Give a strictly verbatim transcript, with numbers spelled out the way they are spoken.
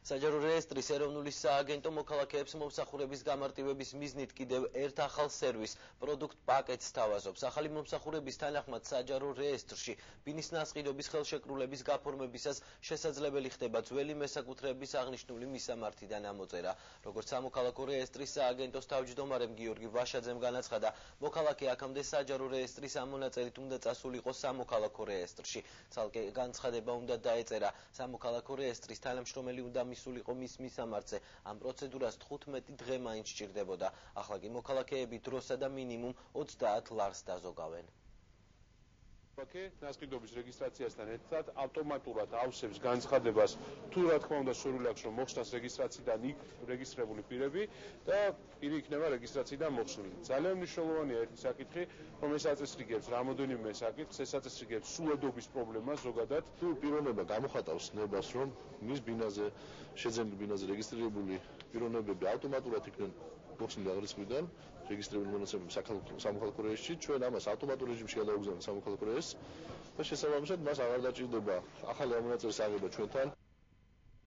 საჯარო რეესტრის ეროვნული სააგენტო მოქალაქეებს მომსახურების გამარტივების მიზნით კიდევ ერთ ახალ სერვის პროდუქტ პაკეტს თავაზობს. ახალი მომსახურების თანახმად საჯარო რეესტრში ბინის ნასყიდობის ხელშეკრულების გაფორმებისას შესაძლებელი ხდება ძველი მესაკუთრეების აღნიშნული მისამართიდან ამოწერა. როგორც სამოქალაქო რეესტრის სააგენტოს თავმჯდომარემ გიორგი ვაშაძემ განაცხადა, მოქალაქე აქამდე საჯარო რეესტრის ამონაწილით უნდა წასულიყო სამოქალაქო რეესტრში. ცალკე განცხადება უნდა დაეწერა სამოქალაქო რეესტრის თანამშრომელი უნდა მისულიყო მის მისამართზე. ამ პროცედურას თხუთმეტი დღე მაინც სჭირდებოდა. ახლა კი მოქალაქეები დროსა და მინიმუმ ოცდაათ ლარს დაზოგავენ. მოქალაქე ნასყიდობის რეგისტრაციასთან ერთად ავტომატურად ავსებს განცხადებას თუ რა თქმა უნდა სურვილი აქვს რომ მოხსნას რეგისტრაციიდან იქ რეგისტრირებული პირები და პირი იქნება რეგისტრაციიდან მოხსნილი. ძალიან მნიშვნელოვანია ერთი საკითხი, რომ ეს აწესრიგებს რამოდენიმე საკითხს, ეს აწესრიგებს სულადობის პრობლემას ზოგადად. თუ პიროვნება გამოხატავს ნებას, რომ მის ბინაზე შეძენილ ბინაზე რეგისტრირებული პიროვნებები ავტომატურად იქნენ მოხსნილი აღრიცხვიდან რეგისტრირებული მონაცემები სამოქალაქო რეესტრში, ჩვენ ამას ავტომატურ რეჟიმში გადავაგზავნებთ სამოქალაქო რეესტრს და შესაბამისად მას აღარ დაჭირდება ახალი ამონაწილის აღება ჩვენთან.